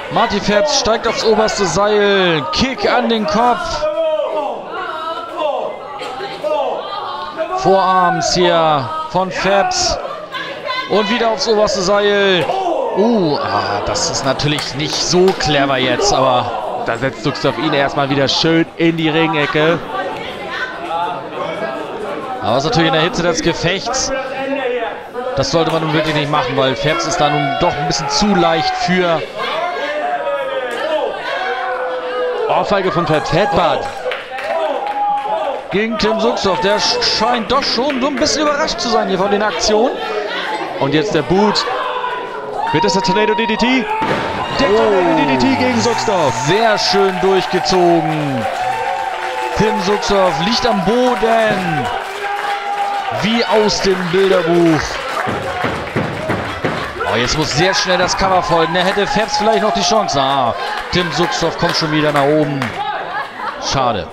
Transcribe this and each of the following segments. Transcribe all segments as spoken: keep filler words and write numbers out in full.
Marty Phelps steigt aufs oberste Seil. Kick an den Kopf. Vorarms hier von Phelps. Und wieder aufs oberste Seil. Uh, ah, das ist natürlich nicht so clever jetzt, aber da setzt Zuxdorf ihn erstmal wieder schön in die Ringecke. Aber es ist natürlich in der Hitze des Gefechts. Das sollte man nun wirklich nicht machen, weil Phelps ist da nun doch ein bisschen zu leicht für. Ohrfeige von Phelps, Headbutt. Gegen Tim Zuxdorf, der scheint doch schon so ein bisschen überrascht zu sein hier von den Aktionen. Und jetzt der Boot. Wird das der Tornado D D T? Der oh. Tornado D D T gegen Zuxdorf. Sehr schön durchgezogen. Tim Zuxdorf liegt am Boden. Wie aus dem Bilderbuch. Oh, jetzt muss sehr schnell das Cover folgen. Da hätte Phelps vielleicht noch die Chance. Ah, Tim Zuxdorf kommt schon wieder nach oben. Schade.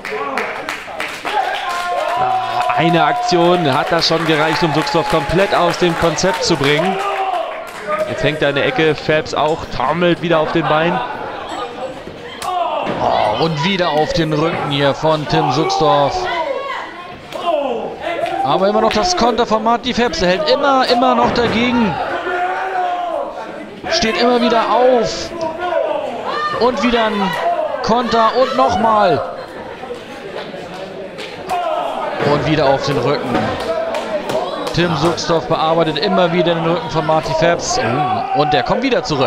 Eine Aktion hat das schon gereicht, um Zuxdorf komplett aus dem Konzept zu bringen. Jetzt hängt er in der Ecke. Phelps auch, taumelt wieder auf den Beinen. Oh, und wieder auf den Rücken hier von Tim Zuxdorf. Aber immer noch das Konter von Marty Phelps. Er hält immer, immer noch dagegen. Steht immer wieder auf. Und wieder ein Konter und nochmal. Und wieder auf den Rücken. Tim Zuxdorf bearbeitet immer wieder den Rücken von Marty Phelps. Und der kommt wieder zurück.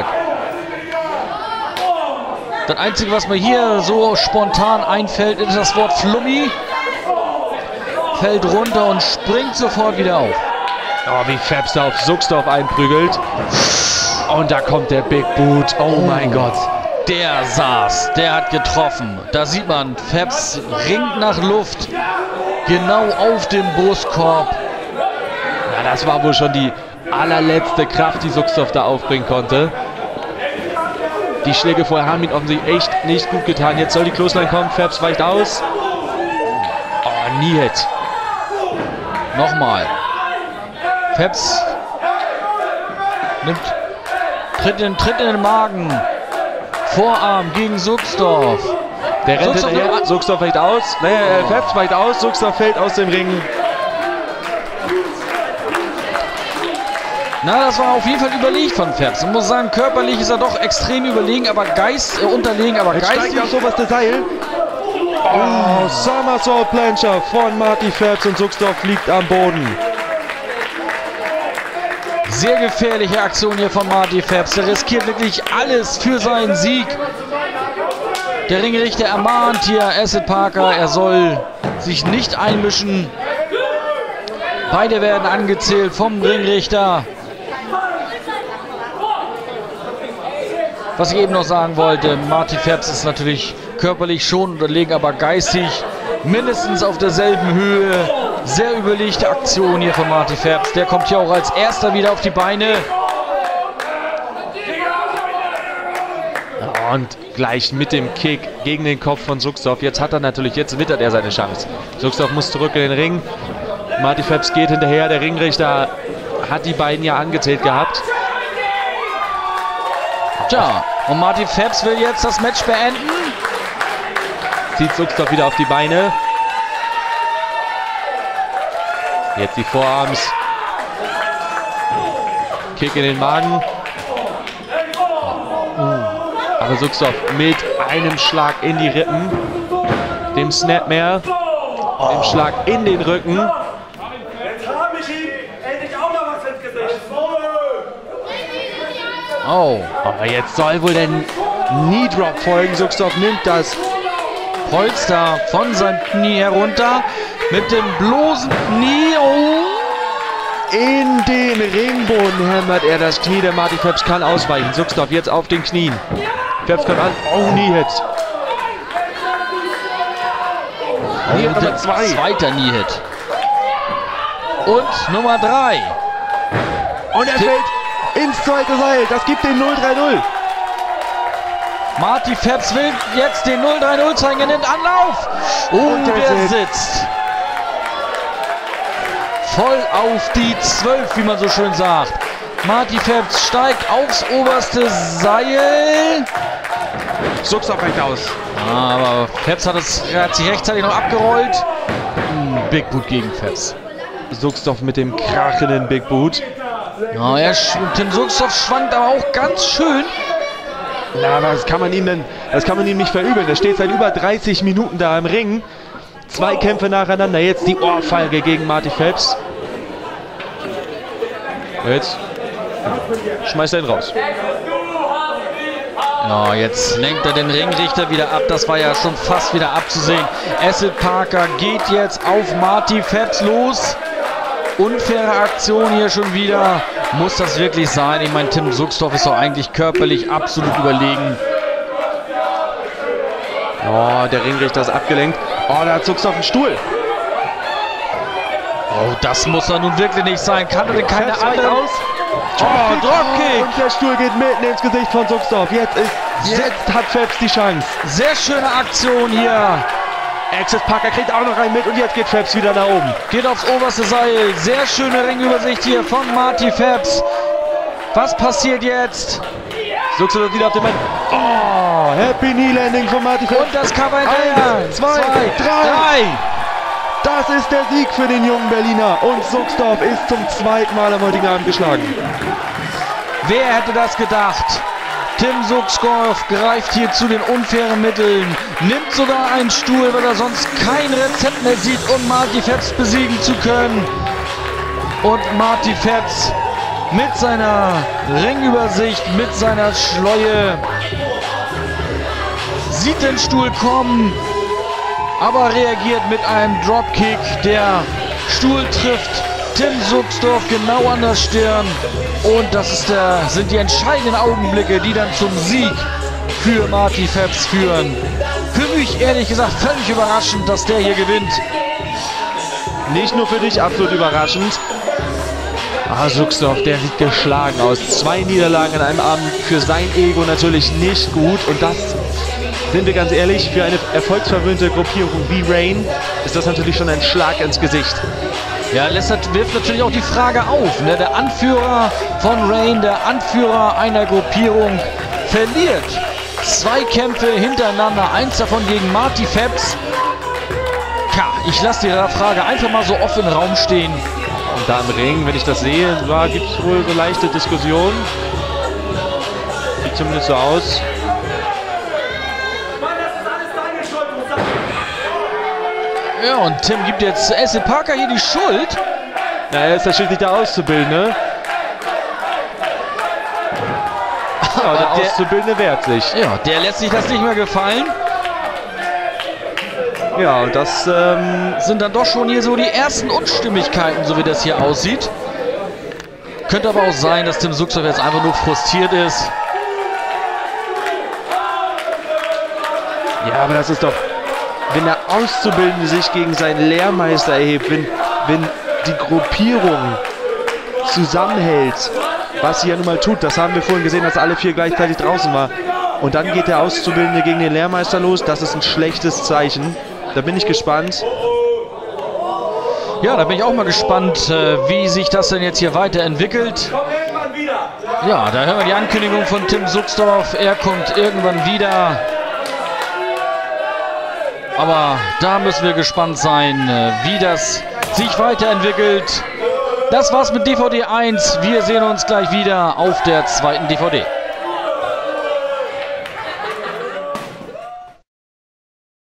Das Einzige, was mir hier so spontan einfällt, ist das Wort Flummi. Fällt runter und springt sofort wieder auf. Oh, wie Phelps da auf Zuxdorf einprügelt. Und da kommt der Big Boot. Oh mein Gott. Der saß. Der hat getroffen. Da sieht man, Phelps ringt nach Luft. Genau auf dem Brustkorb. Ja, das war wohl schon die allerletzte Kraft, die Zuxdorf da aufbringen konnte. Die Schläge vorher haben ihn offensichtlich echt nicht gut getan. Jetzt soll die Clothesline kommen. Phelps weicht aus. Oh, Kniehit. Nochmal. Phelps nimmt, tritt in, tritt in den Magen. Vorarm gegen Zuxdorf. Der rennt hinterher. Zuxdorf weicht aus. Naja, oh. Phelps weicht aus. Zuxdorf fällt aus dem Ring. Na, das war auf jeden Fall überlegt von Phelps. Ich muss sagen, körperlich ist er doch extrem überlegen, aber Geist, äh, unterlegen, aber Jetzt geistig. steigt auf sowas der Seil. Oh, Somersault Plancher von Marty Phelps und Zuxdorf liegt am Boden. Sehr gefährliche Aktion hier von Marty Phelps. Der riskiert wirklich alles für seinen Sieg. Der Ringrichter ermahnt hier Acid Parker, er soll sich nicht einmischen. Beide werden angezählt vom Ringrichter. Was ich eben noch sagen wollte, Marty Phelps ist natürlich körperlich schon unterlegen, aber geistig mindestens auf derselben Höhe. Sehr überlegte Aktion hier von Marty Phelps. Der kommt hier auch als erster wieder auf die Beine. Und gleich mit dem Kick gegen den Kopf von Zuxdorf. Jetzt hat er natürlich, jetzt wittert er seine Chance. Zuxdorf muss zurück in den Ring. Marty Phelps geht hinterher. Der Ringrichter hat die beiden ja angezählt gehabt. Tja, und Marty Phelps will jetzt das Match beenden. Zieht Zuxdorf wieder auf die Beine. Jetzt die Vorarms. Kick in den Magen. Aber Zuxdorf mit einem Schlag in die Rippen. Dem Snapmare. Dem Schlag in den Rücken. Jetzt habe ich ihm endlich auch mal was ins Gesicht. Oh. Aber jetzt soll wohl der Knee Drop folgen. Zuxdorf nimmt das Polster von seinem Knie herunter. Mit dem bloßen Knie. Oh. In den Ringboden hämmert er das Knie. Der Marty Phelps kann ausweichen. Zuxdorf jetzt auf den Knien. Phelps kommt an. Oh, Knee-Hit. Oh, Knee Nummer zwei. Zweiter Knee-Hit. Und Nummer drei. Und er fällt ins zweite Seil. Das gibt den null drei null. Marty Phelps will jetzt den null drei null zeigen. Er nimmt Anlauf. Oh, und der, der sitzt. Voll auf die zwölf, wie man so schön sagt. Marty Phelps steigt aufs oberste Seil. Suxdorf reicht aus. Aber Phelps hat, es, er hat sich rechtzeitig noch abgerollt. Hm, Big Boot gegen Phelps. Suxdorf mit dem krachenden Big Boot. Ja, er, Tim Suxdorf schwankt aber auch ganz schön. Na, aber das kann man ihm denn, das kann man ihm nicht verübeln. Er steht seit über dreißig Minuten da im Ring. Zwei Kämpfe nacheinander. Jetzt die Ohrfeige gegen Marty Phelps. Jetzt schmeißt er ihn raus. Ja, jetzt lenkt er den Ringrichter wieder ab. Das war ja schon fast wieder abzusehen. Acid Parker geht jetzt auf Marty Phelps los. Unfaire Aktion hier schon wieder. Muss das wirklich sein? Ich meine, Tim Suxdorf ist doch eigentlich körperlich absolut überlegen. Oh, der Ringrichter ist abgelenkt. Oh, da hat Suxdorf einen Stuhl. Oh, das muss er nun wirklich nicht sein. Kann er denn keine Phelps weicht andere aus. Oh, Dropkick! Und der Stuhl geht mitten ins Gesicht von Suxdorf. Jetzt, ist, jetzt hat Phelps die Chance. Sehr schöne Aktion hier. Acid Parker kriegt auch noch einen mit und jetzt geht Phelps wieder nach oben. Geht aufs oberste Seil. Sehr schöne Ringübersicht hier von Marty Phelps. Was passiert jetzt? Suxdorf wieder auf dem Mann. Oh, Happy Knee Landing von Marty Phelps. Und das Cover hinterher. Eins, zwei, drei. drei. Das ist der Sieg für den jungen Berliner. Und Suxdorf ist zum zweiten Mal am heutigen Abend geschlagen. Wer hätte das gedacht? Tim Suxdorf greift hier zu den unfairen Mitteln, nimmt sogar einen Stuhl, weil er sonst kein Rezept mehr sieht, um Marty Phelps besiegen zu können. Und Marty Phelps mit seiner Ringübersicht, mit seiner Schleue sieht den Stuhl kommen, aber reagiert mit einem Dropkick. Der Stuhl trifft Tim Suxdorf genau an der Stirn. Und das ist der, sind die entscheidenden Augenblicke, die dann zum Sieg für Marty Phelps führen. Für mich ehrlich gesagt völlig überraschend, dass der hier gewinnt. Nicht nur für dich absolut überraschend. Ah, Suxdorf, der sieht geschlagen aus. Zwei Niederlagen an einem Abend, für sein Ego natürlich nicht gut. Und das, sind wir ganz ehrlich, für eine erfolgsverwöhnte Gruppierung wie Rain ist das natürlich schon ein Schlag ins Gesicht. Ja, lässt, wirft natürlich auch die Frage auf. Ne? Der Anführer von Rain, der Anführer einer Gruppierung, verliert zwei Kämpfe hintereinander. Eins davon gegen Marty Phelps. Ja, ich lasse die Frage einfach mal so offen im Raum stehen. Und da im Ring, wenn ich das sehe, da gibt es wohl so leichte Diskussionen. Sieht zumindest so aus. Ja, und Tim gibt jetzt Acid Parker hier die Schuld. Ja, er ist ja schließlich der Auszubildende. Ja, der, der Auszubildende wehrt sich. Ja, der lässt sich das nicht mehr gefallen. Ja, und das ähm, sind dann doch schon hier so die ersten Unstimmigkeiten, so wie das hier aussieht. Könnte aber auch sein, dass Tim Suxdorf jetzt einfach nur frustriert ist. Ja, aber das ist doch... Wenn der Auszubildende sich gegen seinen Lehrmeister erhebt, wenn, wenn die Gruppierung zusammenhält, was sie ja nun mal tut, das haben wir vorhin gesehen, dass alle vier gleichzeitig draußen waren. Und dann geht der Auszubildende gegen den Lehrmeister los, das ist ein schlechtes Zeichen. Da bin ich gespannt. Ja, da bin ich auch mal gespannt, wie sich das denn jetzt hier weiterentwickelt. Ja, da hören wir die Ankündigung von Tim Suxdorf, er kommt irgendwann wieder. Aber da müssen wir gespannt sein, wie das sich weiterentwickelt. Das war's mit D V D eins. Wir sehen uns gleich wieder auf der zweiten D V D.